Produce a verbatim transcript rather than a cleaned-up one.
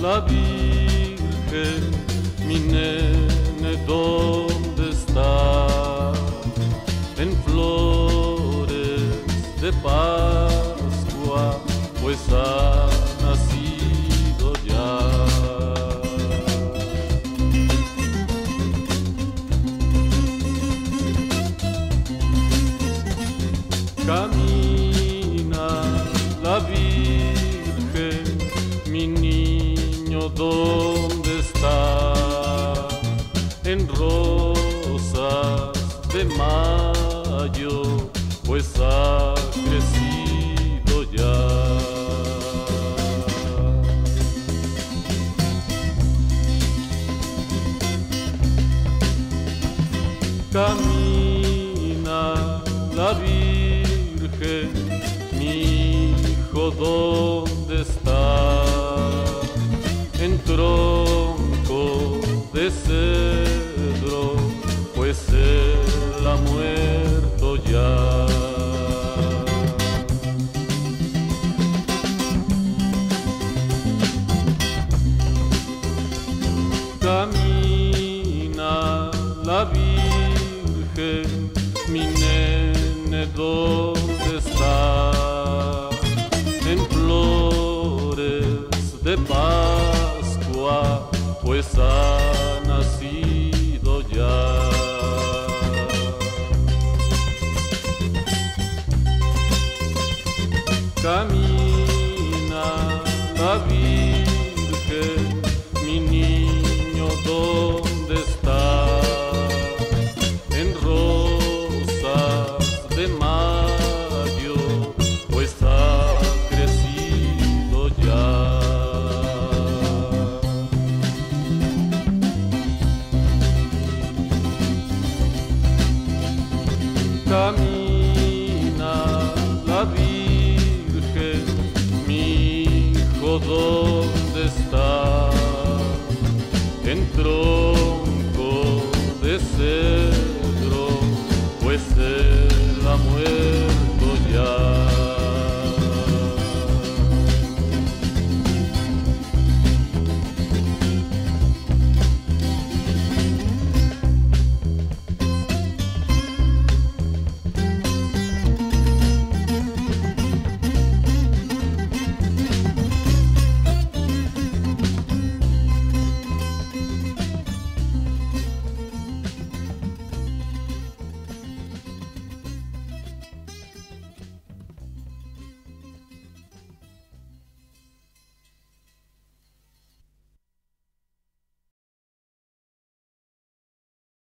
la Virgen, mi nene, ¿dónde está? En flores de Pascua, pues ha nacido ya. Camina la Virgen, mi niño, ¿dónde está? En rosas de mayo, pues ha crecido ya. Camina la Virgen, mi hijo, ¿dónde está? En tronco de cedro, pues él ha muerto ya. Camina la Virgen, mi nene, ¿dónde está? En flores de Pascua, pues ha nacido ya. Camina la Virgen, mi niño, ¿dónde está? En rosas de mayo, pues ha crecido ya. Camina la Virgen, mi hijo, ¿dónde está? En tronco de cedro, pues él